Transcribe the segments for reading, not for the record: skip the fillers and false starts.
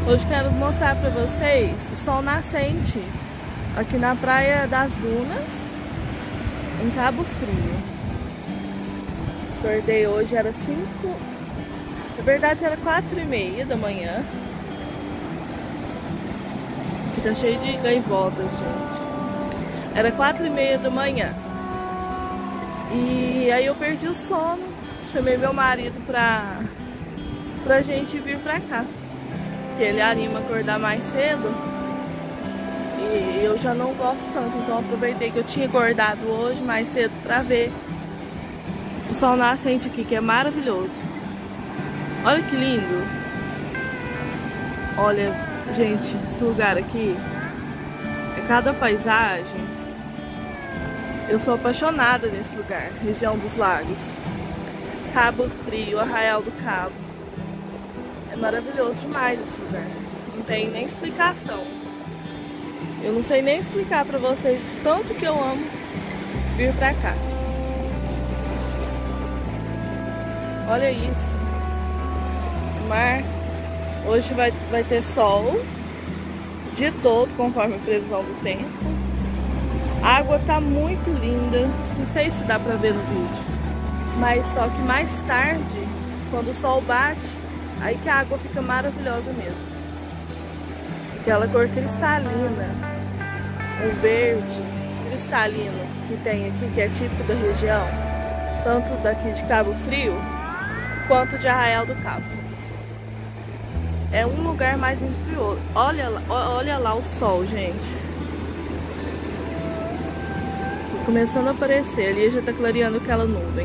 Hoje quero mostrar pra vocês o sol nascente aqui na Praia das Dunas, em Cabo Frio. Acordei hoje, era 5, na verdade era 4h30 da manhã. Aqui tá cheio de gaivotas, gente. Era 4h30 da manhã. E aí eu perdi o sono, chamei meu marido pra gente vir pra cá. Porque ele anima a acordar mais cedo. E eu já não gosto tanto, então aproveitei que eu tinha acordado hoje mais cedo pra ver o sol nascente aqui, que é maravilhoso. Olha que lindo. Olha, gente, esse lugar aqui, é cada paisagem. Eu sou apaixonada nesse lugar, região dos lagos. Cabo Frio, Arraial do Cabo. É maravilhoso demais esse lugar. Não tem nem explicação. Eu não sei nem explicar pra vocês o tanto que eu amo vir pra cá. Olha isso. O mar. Hoje vai ter sol o dia todo, conforme a previsão do tempo. A água tá muito linda. Não sei se dá pra ver no vídeo. Mas só que mais tarde, quando o sol bate, aí que a água fica maravilhosa mesmo. Aquela cor cristalina, o verde cristalino que tem aqui, que é típico da região, tanto daqui de Cabo Frio, quanto de Arraial do Cabo. É um lugar mais lindo que o outro. Olha lá o sol, gente. Começando a aparecer, ali já tá clareando aquela nuvem.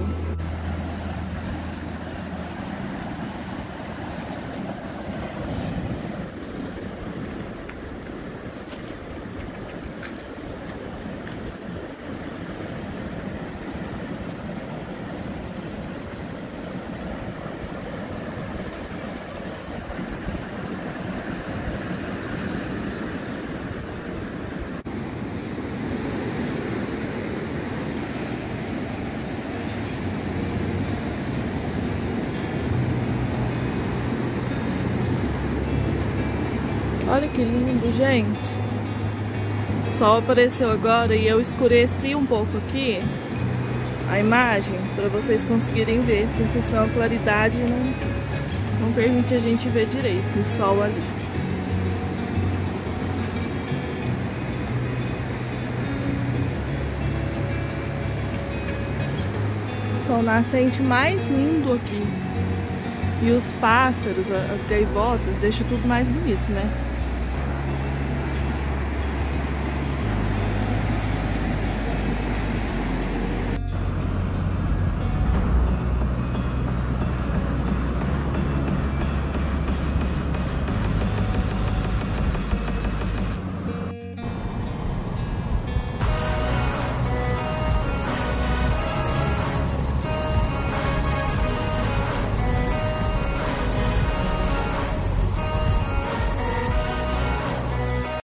Olha que lindo, gente. O sol apareceu agora e eu escureci um pouco aqui a imagem para vocês conseguirem ver, porque senão a claridade não permite a gente ver direito o sol ali. O sol nascente mais lindo aqui. E os pássaros, as gaivotas, deixam tudo mais bonito, né?